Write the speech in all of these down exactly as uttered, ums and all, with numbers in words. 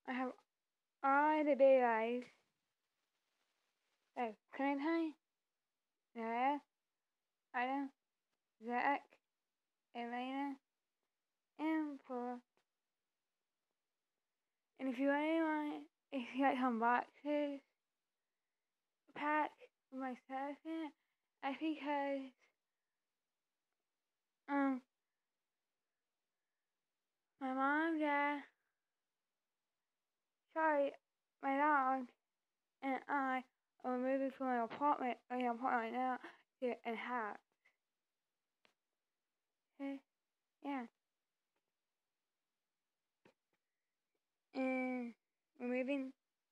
I have all the big eyes. So, Clementine, Noah, Adam, Zach, Elena, and Paul. And if you really want, if you like some boxes, pack with my stuff in it, that's because, um, my mom, dad, sorry, my dog, and I are moving from my apartment, my apartment right now, to a house. Okay? Yeah. And we're moving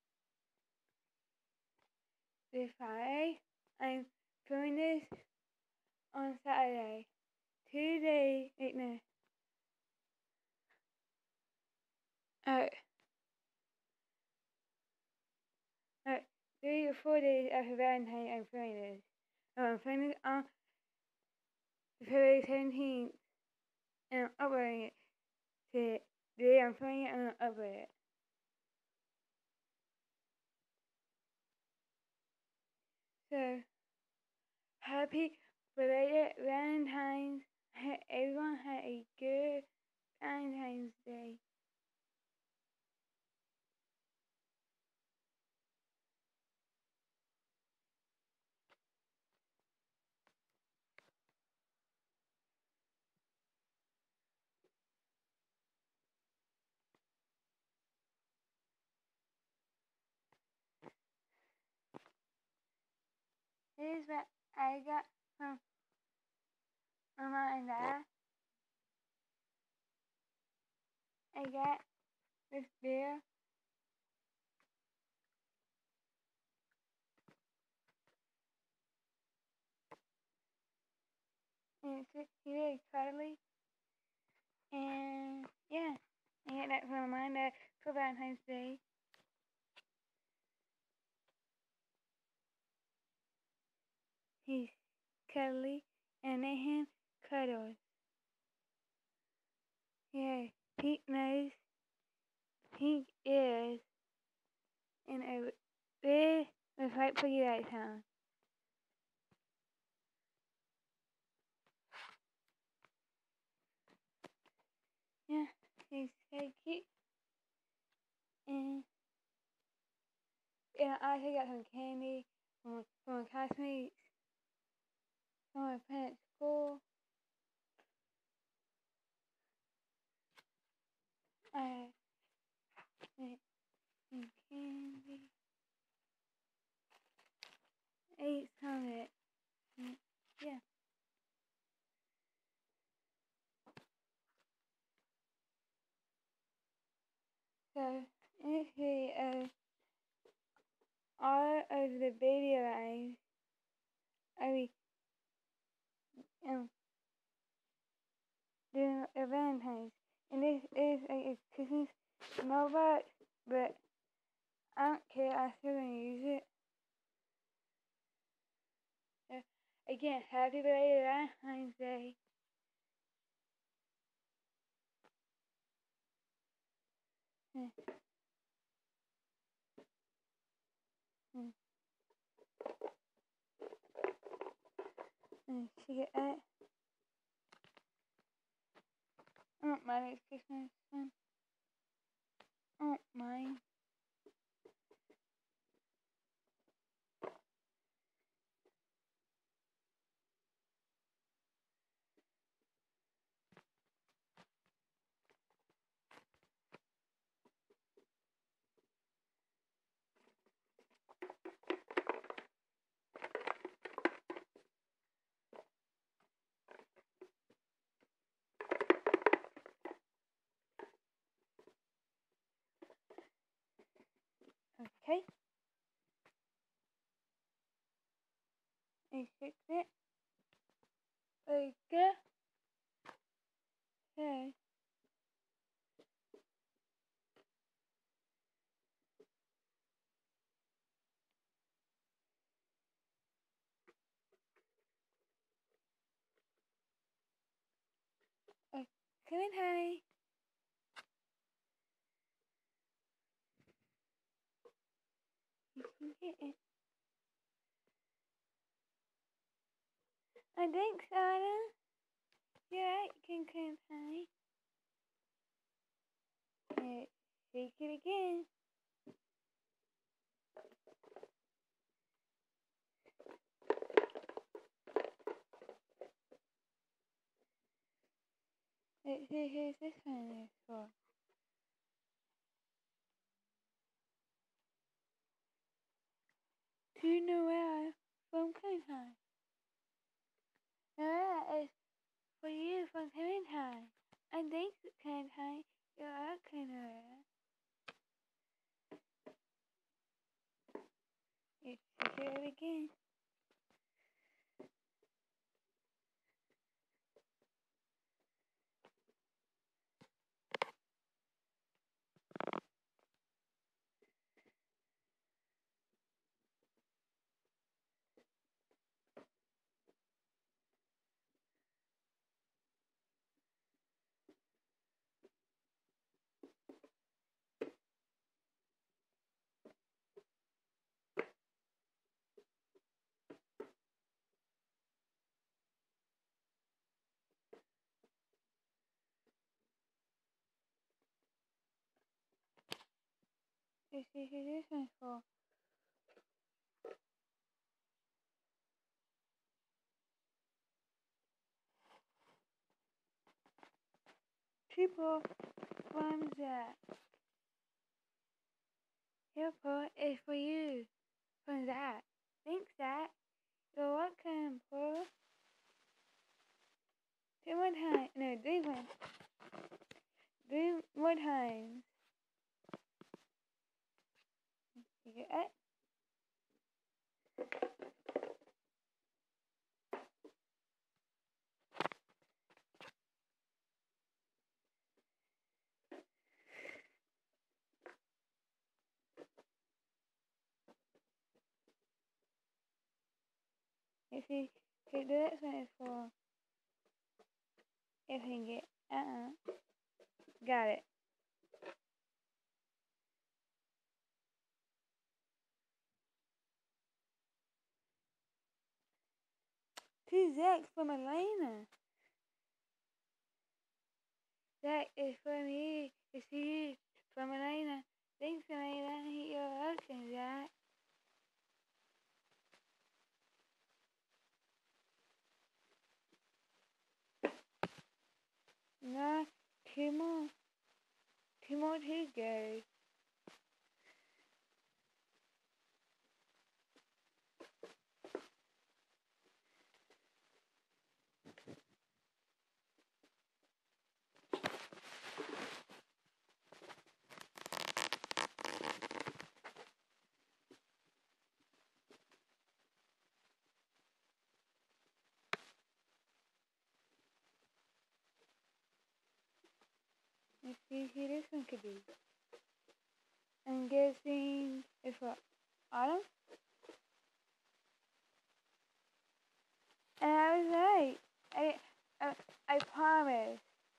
this Friday. I'm filming this on Saturday. Two days, wait, no. Uh, uh, three or four days after Valentine's, I'm filming this. So I'm filming it on February seventeenth, and I'm uploading it to the day I'm filming it, and I'm uploading it. So, happy belated Valentine's. Hope everyone had a good Valentine's Day. Here's what I got from Mama and Dad. I got this beer. And it's really cuddly. And yeah, I got that from Mama and Dad for Valentine's Day. He's cuddly and let him cuddle. Yeah, pink nose, pink ears, and a big with white piggy lights on. Yeah, he's so cute. And yeah, I also got some candy from, from my classmates, from my friends at school. I ate some candy. I ate some of it. And yeah. So, initially, uh, all of the baby lines, I mean, um, doing a Valentine's. And this is like a Christmas mailbox, but I don't care, I'm still gonna use it. So, again, happy belated Valentine's Day. Mm. Mm. Mm. She get that? I don't mind, it's Christmas time. I don't mind. Okay. I fix it. Okay. Okay. Okay. kitten. And thanks, Adam. You're right, King Cream Pie. Yeah, shake it again. Let's see who's this one is for. To Noelle from Clementine. Noelle is for you from Clementine. And thanks, Clementine. You're welcome, Noelle. Let's do it again. Let's see who this one's for. People from Zach. Your part is for you from Zach. Thanks, Zach. You're welcome, Paul. Two more times. No, three ones. Three more times. You get it? If you could do this one is for if you can get uh-uh. Got it. Two Zach's from Elena. Zach is from you. It's you from Elena. Thanks, Elena. You're welcome, Zach. No, two more. Two more to go. Let's see who this one could be. I'm guessing it's for Autumn. And I was right. I, I, I promise.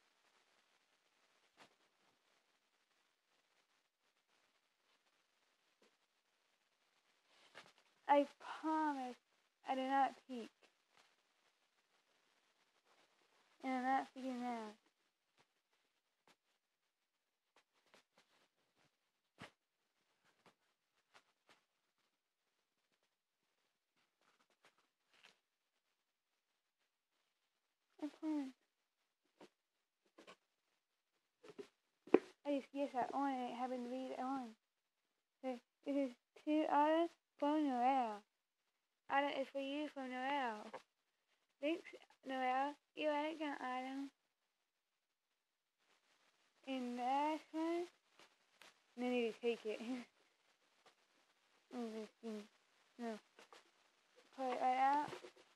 I promise I did not peek. And I'm not peeking now. I promise. I just guessed that on and it happened to be on. So this is two Autumn from Noelle. Autumn is for you from Noelle. Thanks, Noelle. You're welcome, Autumn. And the last one, no need to take it. No. Pull it right out.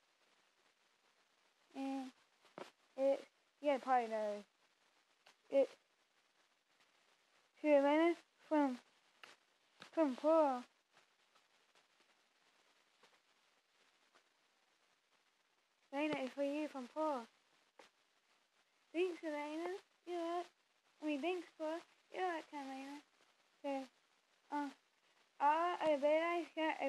And it's, yeah, probably knows. It's to Elena from, from Paul. Elena is for you from Paul. Thanks, Elena. You're welcome. I mean, thanks, Paul. You're welcome, Elena. So, uh, I realized that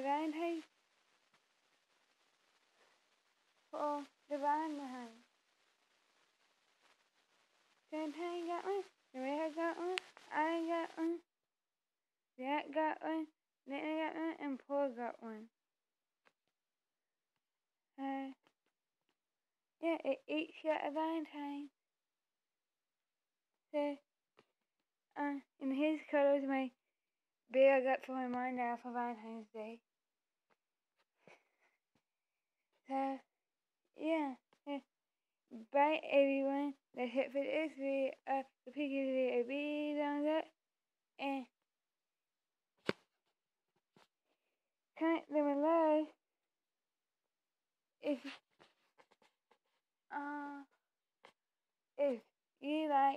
um, the Valentine. Valentine got one, Samantha got one, I got one, Jack got one, Nana got one, and Paul got one. Uh, yeah, it each got a Valentine. So, uh, and his colors my bear I got for my mom now for Valentine's Day. So, yeah. yeah. Bye everyone. That's it for this video. Uh, the picture video. Be thumbs up and comment them below if uh if you like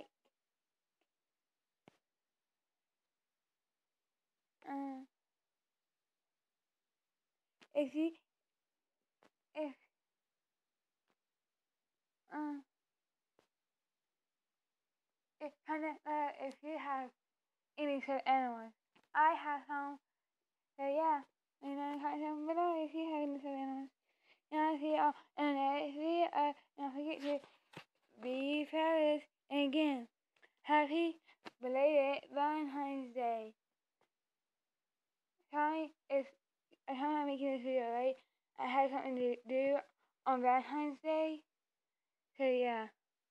uh if you if uh if comment below if you have any sort of animals. I have some. So yeah, you know, comment down below if you have any sort of animals. And I'll see y'all in the next video. Uh, don't forget to be fearless. And again, happy belated Valentine's Day. Sorry if I'm making this video late. I had something to do on Valentine's Day. So yeah.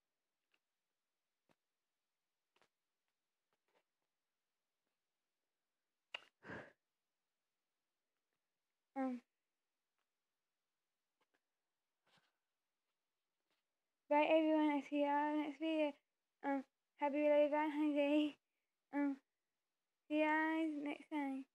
Um, bye everyone. I see y'all in the next video. Um, happy belated Valentine's Day. Um, see you guys next time.